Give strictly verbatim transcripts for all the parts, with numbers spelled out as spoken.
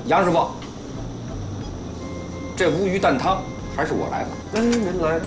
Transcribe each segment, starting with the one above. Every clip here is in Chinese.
杨师傅，这乌鱼蛋汤还是我来吧。 哎，您来。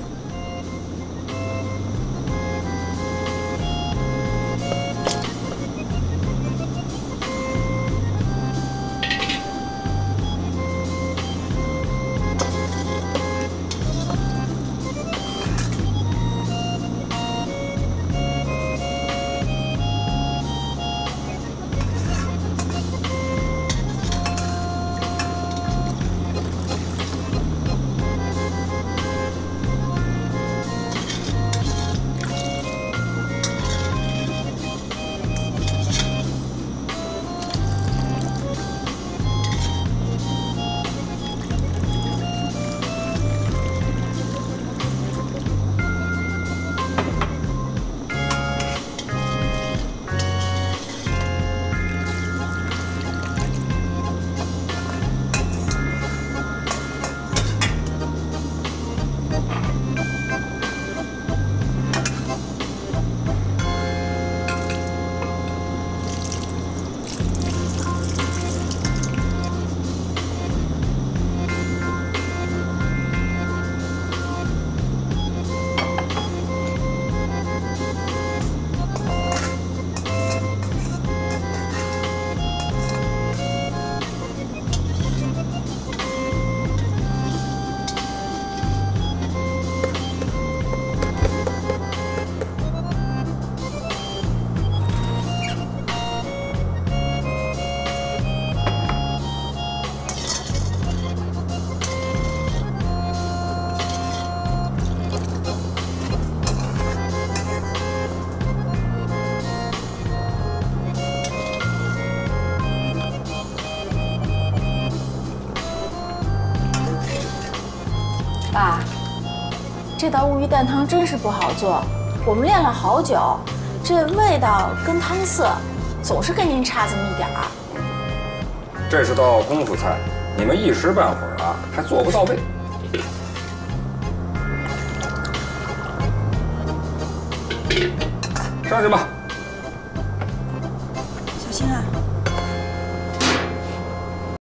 爸，这道乌鱼蛋汤真是不好做，我们练了好久，这味道跟汤色总是跟您差这么一点儿。 这是道功夫菜，你们一时半会儿啊还做不到位。上去吧。